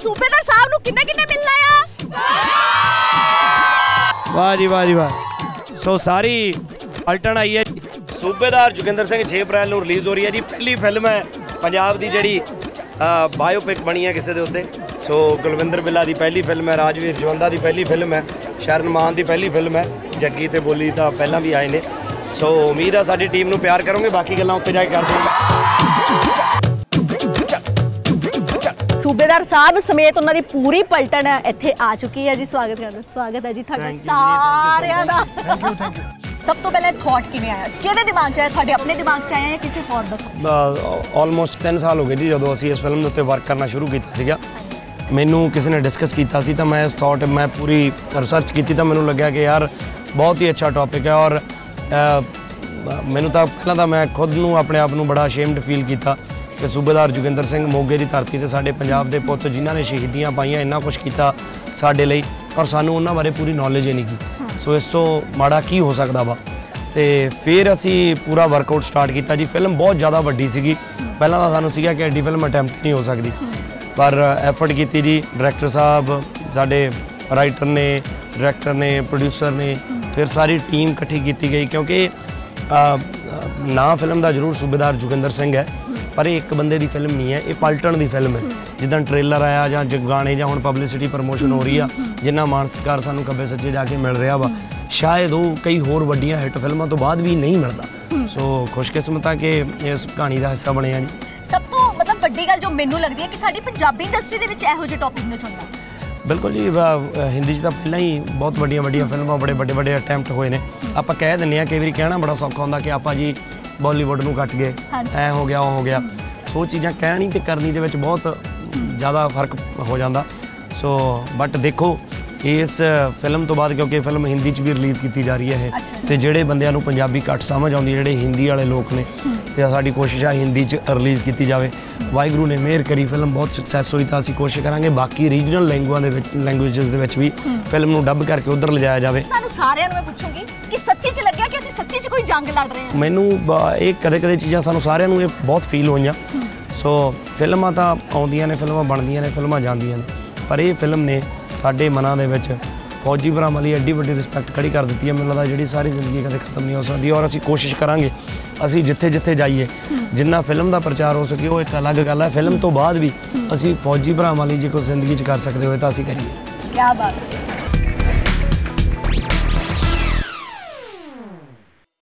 सूबेदार साहब नूं किन्ने किन्ने मिलना है? वाह जी वाह जी वाह। सो सारी पलटन आई है। सूबेदार जोगिंदर सिंह 6 अप्रैल ਨੂੰ ਰਿਲੀਜ਼ ਹੋ ਰਹੀ ਹੈ ਜੀ। ਪਹਿਲੀ ਫਿਲਮ ਹੈ ਪੰਜਾਬ ਦੀ ਜਿਹੜੀ ਬਾਇਓਪਿਕ ਬਣੀ ਹੈ ਕਿਸੇ ਦੇ ਉੱਤੇ। ਸੋ ਕੁਲਵਿੰਦਰ ਬਿੱਲਾ ਦੀ ਪਹਿਲੀ ਫਿਲਮ ਹੈ, ਰਾਜਵੀਰ ਜਵੰਦਾ ਦੀ ਪਹਿਲੀ ਫਿਲਮ ਹੈ, ਸ਼ਰਨ ਮਾਨ ਦੀ ਪਹਿਲੀ ਫਿਲਮ ਹੈ, ਜੱਗੀ ਤੇ ਬੋਲੀ ਤਾਂ ਪਹਿਲਾਂ ਵੀ ਆਏ ਨੇ। ਸੋ ਉਮੀਦ ਹੈ ਸਾਡੀ ਟੀਮ ਨੂੰ ਪਿਆਰ ਕਰੋਗੇ, ਬਾਕੀ ਗੱਲਾਂ ਉੱਤੇ ਜਾ ਕੇ ਕਰਦੇ ਹਾਂ। सूबेदार साहब समेत उन्होंने पूरी पलटन इत्थे आ चुकी है जी। स्वागत है जी तुहाडा सारिਆਂ ਦਾ। सब तो पहले थॉट किवें आया, किहदे दिमाग च आया? तुहाडे अपने दिमाग च आया या किसी होर दा? ਆਲਮੋਸਟ 3 ਸਾਲ ਹੋ ਗਏ ਜੀ ਜਦੋਂ ਅਸੀਂ ਇਸ ਫਿਲਮ ਦੇ ਉੱਤੇ ਵਰਕ ਕਰਨਾ ਸ਼ੁਰੂ ਕੀਤਾ ਸੀਗਾ। ਮੈਨੂੰ ਕਿਸੇ ਨੇ ਡਿਸਕਸ ਕੀਤਾ ਸੀ ਤਾਂ ਮੈਂ ਇਸ ਥਾਟ ਮੈਂ ਪੂਰੀ ਰਿਸਰਚ ਕੀਤੀ ਤਾਂ ਮੈਨੂੰ ਲੱਗਿਆ ਕਿ ਯਾਰ ਬਹੁਤ ਹੀ ਅੱਛਾ ਟੌਪਿਕ ਹੈ। ਔਰ ਮੈਨੂੰ ਤਾਂ ਪਹਿਲਾਂ ਤਾਂ ਮੈਂ ਖੁਦ ਨੂੰ ਆਪਣੇ ਆਪ ਨੂੰ ਬੜਾ ਅਸ਼ੇਮਡ ਫੀਲ ਕੀਤਾ ਕਿ ਸੂਬੇਦਾਰ ਜੋਗਿੰਦਰ ਸਿੰਘ ਮੋਗੇ ਦੀ ਧਰਤੀ ਤੇ ਸਾਡੇ ਪੰਜਾਬ ਦੇ ਪੁੱਤ ਜਿਨ੍ਹਾਂ ਨੇ ਸ਼ਹੀਦੀਆਂ ਪਾਈਆਂ, ਇੰਨਾ ਕੁਛ ਕੀਤਾ ਸਾਡੇ ਲਈ, ਔਰ ਸਾਨੂੰ ਉਹਨਾਂ ਬਾਰੇ ਪੂਰੀ ਨੌਲੇਜ ਹੀ ਨਹੀਂ ਗੀ। ਸੋ ਇਸ ਤੋਂ ਮਾੜਾ ਕੀ ਹੋ ਸਕਦਾ ਵਾ। ਤੇ ਫਿਰ ਅਸੀਂ ਪੂਰਾ ਵਰਕਆਊਟ ਸਟਾਰਟ ਕੀਤਾ ਜੀ। ਫਿਲਮ ਬਹੁਤ ਜ਼ਿਆਦਾ ਵੱਡੀ ਸੀਗੀ। ਪਹਿਲਾਂ ਤਾਂ ਸਾਨੂੰ ਸੀਗਾ ਕਿ ਐਡੀ ਫਿਲਮ ਅਟੈਂਪਟ ਨਹੀਂ ਹੋ ਸਕਦੀ, ਪਰ ਐਫਰਟ ਕੀਤੀ ਜੀ। ਡਾਇਰੈਕਟਰ ਸਾਹਿਬ ਸਾਡੇ, ਰਾਈਟਰ ਨੇ, ਡਾਇਰੈਕਟਰ ਨੇ, ਪ੍ਰੋਡਿਊਸਰ ਨੇ, ਫਿਰ ਸਾਰੀ ਟੀਮ ਇਕੱਠੀ ਕੀਤੀ ਗਈ। ਕਿਉਂਕਿ ਨਾਂ ਫਿਲਮ ਦਾ ਜ਼ਰੂਰ ਸੂਬੇਦਾਰ ਜੋਗਿੰਦਰ ਸਿੰਘ ਹੈ, ਪਰ ਇਹ ਇੱਕ ਬੰਦੇ ਦੀ ਫਿਲਮ ਨਹੀਂ ਹੈ, ਇਹ ਪਲਟਣ ਦੀ ਫਿਲਮ ਹੈ। ਜਿੱਦਾਂ ਟ੍ਰੇਲਰ ਆਇਆ ਜਾਂ ਗਾਣੇ ਜਾਂ ਹੁਣ ਪਬਲਿਸਿਟੀ ਪ੍ਰਮੋਸ਼ਨ ਹੋ ਰਹੀ ਆ, ਜਿੰਨਾ ਮਾਣ ਸਤਿਕਾਰ ਸਾਨੂੰ ਖੱਬੇ ਸੱਜੇ ਜਾ ਕੇ ਮਿਲ ਰਿਹਾ ਵਾ, ਸ਼ਾਇਦ ਉਹ ਕਈ ਹੋਰ ਵੱਡੀਆਂ ਹਿੱਟ ਫਿਲਮਾਂ ਤੋਂ ਬਾਅਦ ਵੀ ਨਹੀਂ ਮਿਲਦਾ। ਸੋ ਖੁਸ਼ਕਿਸਮਤ ਆ ਕਿ ਇਸ ਕਹਾਣੀ ਦਾ ਹਿੱਸਾ ਬਣੇ ਆ ਜੀ। ਸਭ ਤੋਂ ਮਤਲਬ ਵੱਡੀ ਗੱਲ ਜੋ ਮੈਨੂੰ ਲੱਗਦੀ ਹੈ ਕਿ ਸਾਡੀ ਪੰਜਾਬੀ ਇੰਡਸਟਰੀ ਦੇ ਵਿੱਚ ਇਹੋ ਜਿਹੇ ਟੌਪਿਕ ਨੂੰ ਚੁਣਨਾ। ਬਿਲਕੁਲ ਜੀ। ਹਿੰਦੀ 'ਚ ਤਾਂ ਪਹਿਲਾਂ ਹੀ ਬਹੁਤ ਵੱਡੀਆਂ ਫਿਲਮਾਂ, ਬੜੇ ਵੱਡੇ ਅਟੈਂਪਟ ਹੋਏ ਨੇ। ਆਪਾਂ ਕਹਿ ਦਿੰਦੇ ਹਾਂ, ਕਈ ਵਾਰੀ ਕਹਿਣਾ ਬੜਾ ਸੌਖਾ ਹੁੰਦਾ ਕਿ ਆਪਾਂ ਜੀ ਬਾਲੀਵੁੱਡ ਨੂੰ ਕੱਟ ਗਏ, ਐ ਹੋ ਗਿਆ, ਉਹ ਹੋ ਗਿਆ। ਸੋ ਚੀਜ਼ਾਂ ਕਹਿਣੀ ਤੇ ਕਰਨੀ ਦੇ ਵਿੱਚ ਬਹੁਤ ਜ਼ਿਆਦਾ ਫਰਕ ਹੋ ਜਾਂਦਾ। ਸੋ ਬਟ ਦੇਖੋ ਇਸ ਫਿਲਮ ਤੋਂ ਬਾਅਦ, ਕਿਉਂਕਿ ਫਿਲਮ ਹਿੰਦੀ 'ਚ ਵੀ ਰਿਲੀਜ਼ ਕੀਤੀ ਜਾ ਰਹੀ ਹੈ ਇਹ, ਤੇ ਜਿਹੜੇ ਬੰਦਿਆਂ ਨੂੰ ਪੰਜਾਬੀ ਘੱਟ ਸਮਝ ਆਉਂਦੀ, ਜਿਹੜੇ ਹਿੰਦੀ ਵਾਲੇ ਲੋਕ ਨੇ, ਤੇ ਸਾਡੀ ਕੋਸ਼ਿਸ਼ ਆ ਹਿੰਦੀ 'ਚ ਰਿਲੀਜ਼ ਕੀਤੀ ਜਾਵੇ। ਵਾਹਿਗੁਰੂ ਨੇ ਮਿਹਰ ਕਰੀ, ਫਿਲਮ ਬਹੁਤ ਸਕਸੈਸ ਹੋਈ ਤਾਂ ਅਸੀਂ ਕੋਸ਼ਿਸ਼ ਕਰਾਂਗੇ ਬਾਕੀ ਰੀਜਨਲ ਲੈਂਗੁਏਜਸ ਦੇ ਵਿੱਚ ਵੀ ਫਿਲਮ ਨੂੰ ਡੱਬ ਕਰਕੇ ਉੱਧਰ ਲਿਜਾਇਆ ਜਾਵੇ। ਤੁਹਾਨੂੰ ਸਾਰਿਆਂ ਨੂੰ ਮੈਂ ਪੁੱਛੂੰਗੀ ਕਿ ਸੱਚੀ 'ਚ ਲੱਗਿਆ ਕਿ ਅਸੀਂ ਸੱਚੀ 'ਚ ਕੋਈ ਜੰਗ ਲੜ ਰਹੇ ਹਾਂ? ਮੈਨੂੰ ਇਹ ਕਦੇ ਚੀਜ਼ਾਂ ਸਾਨੂੰ ਸਾਰਿਆਂ ਨੂੰ ਇਹ ਬਹੁਤ ਫੀਲ ਹੋਈਆਂ। ਸੋ ਫਿਲਮਾਂ ਤਾਂ ਆਉਂਦੀਆਂ ਨੇ, ਫਿਲਮਾਂ ਬਣਦੀਆਂ ਨੇ, ਫਿਲਮਾਂ ਜਾਂਦੀਆਂ ਨੇ, ਪਰ ਇਹ ਫਿਲਮ ਨੇ ਸਾਡੇ ਮਨਾਂ ਦੇ ਵਿੱਚ ਫੌਜੀ ਭਰਾਵਾਂ ਲਈ ਐਡੀ ਵੱਡੀ ਰਿਸਪੈਕਟ ਖੜੀ ਕਰ ਦਿੱਤੀ ਹੈ। ਮੈਨੂੰ ਲੱਗਦਾ ਜਿਹੜੀ ਸਾਰੀ ਜ਼ਿੰਦਗੀ ਕਦੇ ਖਤਮ ਨਹੀਂ ਹੋ ਸਕਦੀ। ਔਰ ਅਸੀਂ ਕੋਸ਼ਿਸ਼ ਕਰਾਂਗੇ, ਅਸੀਂ ਜਿੱਥੇ ਜਾਈਏ, ਜਿੰਨਾ ਫਿਲਮ ਦਾ ਪ੍ਰਚਾਰ ਹੋ ਸਕੇ ਉਹ ਇੱਕ ਅਲੱਗ ਗੱਲ ਹੈ। ਫਿਲਮ ਤੋਂ ਬਾਅਦ ਵੀ ਅਸੀਂ ਫੌਜੀ ਭਰਾਵਾਂ ਲਈ ਜੇ ਕੁਝ ਜ਼ਿੰਦਗੀ 'ਚ ਕਰ ਸਕਦੇ ਹੋਏ ਤਾਂ ਅਸੀਂ ਕਰੀਏ। ਕੀ ਬਾਤ ਹੈ।